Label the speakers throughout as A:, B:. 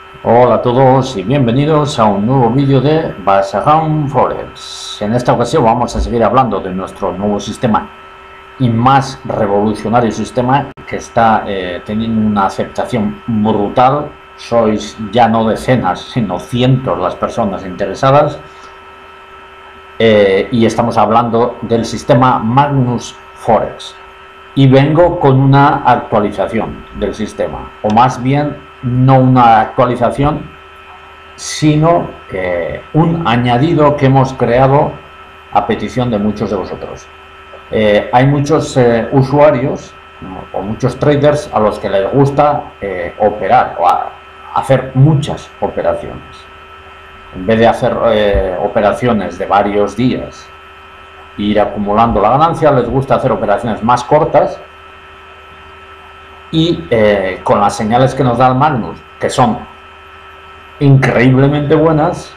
A: Hola a todos y bienvenidos a un nuevo vídeo de Vasagan Forex. En esta ocasión vamos a seguir hablando de nuestro nuevo sistema y más revolucionario sistema que está teniendo una aceptación brutal. Sois ya no decenas, sino cientos las personas interesadas y estamos hablando del sistema Magnus Forex. Y vengo con una actualización del sistema, o más bien no una actualización, sino un añadido que hemos creado a petición de muchos de vosotros. Hay muchos usuarios o muchos traders a los que les gusta operar o hacer muchas operaciones. En vez de hacer operaciones de varios días e ir acumulando la ganancia, les gusta hacer operaciones más cortas y con las señales que nos da el Magnus, que son increíblemente buenas,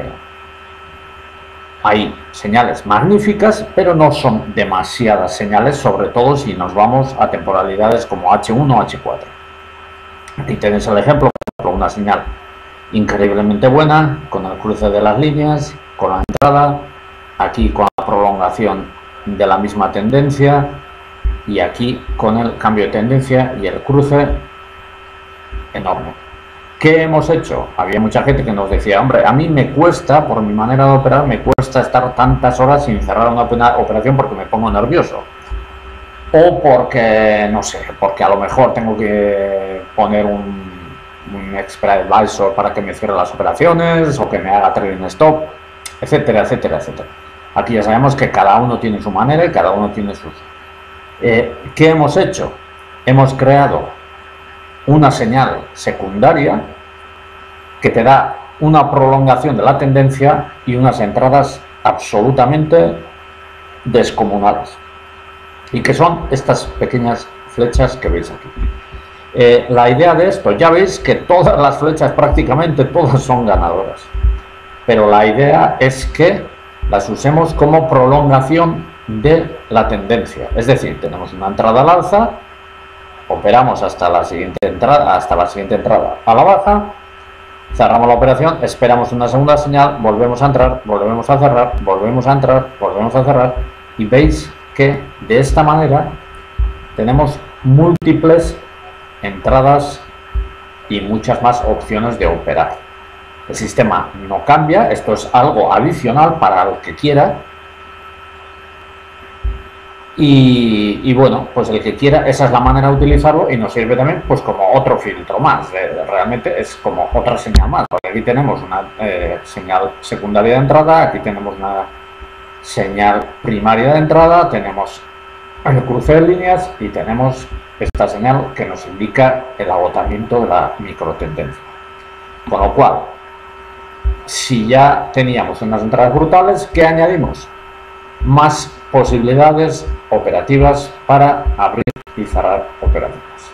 A: hay señales magníficas, pero no son demasiadas señales, sobre todo si nos vamos a temporalidades como H1 o H4. Aquí tenéis el ejemplo, una señal increíblemente buena, con el cruce de las líneas, con la entrada, aquí con la prolongación de la misma tendencia, y aquí con el cambio de tendencia y el cruce enorme. ¿Qué hemos hecho? Había mucha gente que nos decía, hombre, a mí me cuesta, por mi manera de operar, me cuesta estar tantas horas sin cerrar una operación porque me pongo nervioso. O porque, no sé, porque a lo mejor tengo que poner un expert advisor para que me cierre las operaciones o que me haga trading stop, etcétera, etcétera, etcétera. Aquí ya sabemos que cada uno tiene su manera y cada uno tiene sus... ¿Qué hemos hecho? Hemos creado una señal secundaria que te da una prolongación de la tendencia y unas entradas absolutamente descomunales, y que son estas pequeñas flechas que veis aquí. La idea de esto, ya veis que todas las flechas, prácticamente todas, son ganadoras, pero la idea es que las usemos como prolongación de la tendencia. Es decir, tenemos una entrada al alza, operamos hasta la siguiente entrada a la baja, cerramos la operación, esperamos una segunda señal, volvemos a entrar, volvemos a cerrar, volvemos a entrar, volvemos a cerrar, y veis que de esta manera tenemos múltiples entradas y muchas más opciones de operar. El sistema no cambia, esto es algo adicional para el que quiera. Y bueno, pues el que quiera, esa es la manera de utilizarlo, y nos sirve también pues como otro filtro más. Realmente es como otra señal más, porque aquí tenemos una señal secundaria de entrada, aquí tenemos una señal primaria de entrada, tenemos el cruce de líneas y tenemos esta señal que nos indica el agotamiento de la microtendencia. Con lo cual, si ya teníamos unas entradas brutales, ¿qué añadimos? Más posibilidades operativas para abrir y cerrar operaciones.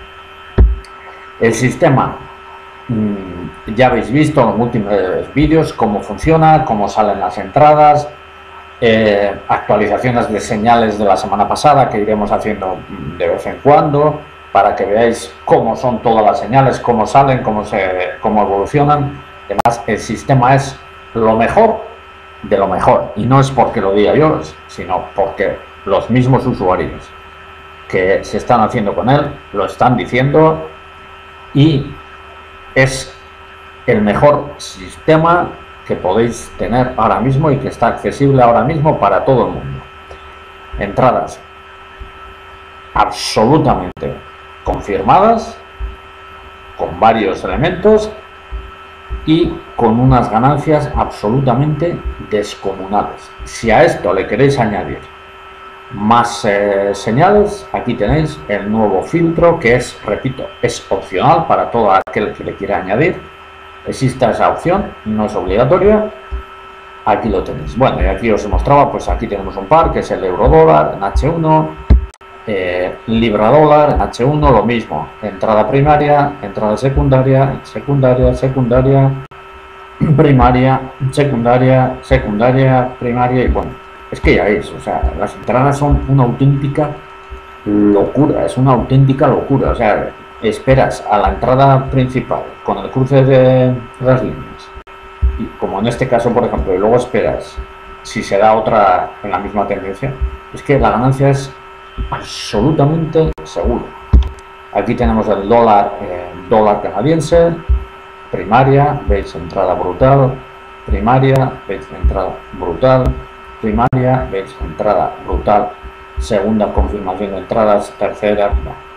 A: El sistema, ya habéis visto en los últimos vídeos cómo funciona, cómo salen las entradas, actualizaciones de señales de la semana pasada que iremos haciendo de vez en cuando para que veáis cómo son todas las señales, cómo salen, cómo evolucionan. Además, el sistema es lo mejor de lo mejor, y no es porque lo diga yo, sino porque los mismos usuarios que se están haciendo con él lo están diciendo, y es el mejor sistema que podéis tener ahora mismo y que está accesible ahora mismo para todo el mundo. Entradas absolutamente confirmadas, con varios elementos y con unas ganancias absolutamente descomunales. Si a esto le queréis añadir más señales, aquí tenéis el nuevo filtro, que es, repito, es opcional para todo aquel que le quiera añadir. Existe esa opción, no es obligatoria. Aquí lo tenéis. Bueno, y aquí os mostraba, pues aquí tenemos un par, que es el euro dólar en H1, libra dólar en H1, lo mismo, entrada primaria, entrada secundaria, secundaria, primaria, secundaria, primaria, y bueno, es que ya veis, o sea, las entradas son una auténtica locura, es una auténtica locura, o sea, esperas a la entrada principal con el cruce de las líneas, y como en este caso, por ejemplo, y luego esperas si se da otra en la misma tendencia, es que la ganancia es absolutamente segura. Aquí tenemos el dólar canadiense, primaria, veis entrada brutal, primaria, veis entrada brutal, primaria, veis entrada brutal, segunda confirmación de entradas, tercera, no.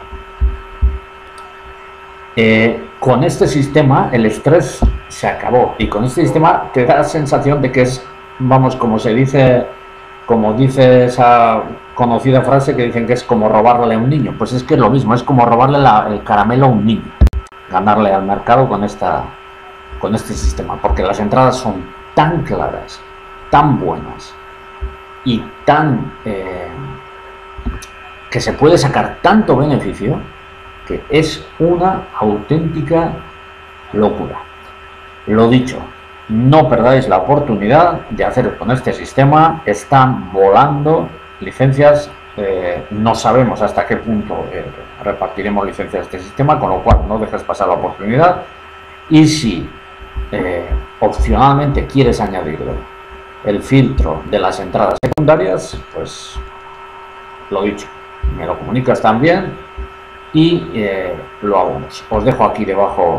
A: Con este sistema el estrés se acabó, y con este sistema te da la sensación de que es, vamos, como dice esa conocida frase que dicen que es como robarle a un niño. Pues es que es lo mismo, es como robarle el caramelo a un niño, ganarle al mercado con este sistema, porque las entradas son tan claras, tan buenas y tan que se puede sacar tanto beneficio, que es una auténtica locura. Lo dicho, no perdáis la oportunidad de hacer con este sistema. Están volando licencias, no sabemos hasta qué punto repartiremos licencias de este sistema, con lo cual no dejes pasar la oportunidad. Y si opcionalmente quieres añadirle el filtro de las entradas secundarias, pues lo dicho, me lo comunicas también y lo hagamos. Os dejo aquí debajo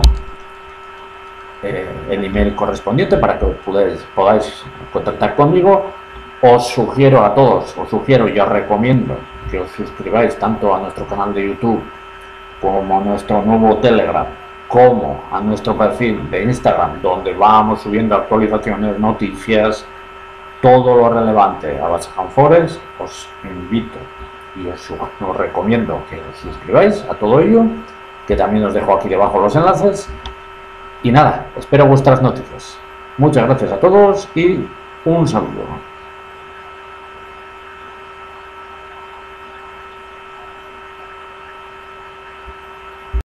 A: el email correspondiente para que podáis contactar conmigo. Os sugiero a todos, y os recomiendo que os suscribáis tanto a nuestro canal de YouTube como a nuestro nuevo Telegram, como a nuestro perfil de Instagram, donde vamos subiendo actualizaciones, noticias, todo lo relevante a las Forex. Os invito y os recomiendo que os suscribáis a todo ello, que también os dejo aquí debajo los enlaces. Y nada, espero vuestras noticias. Muchas gracias a todos y un saludo.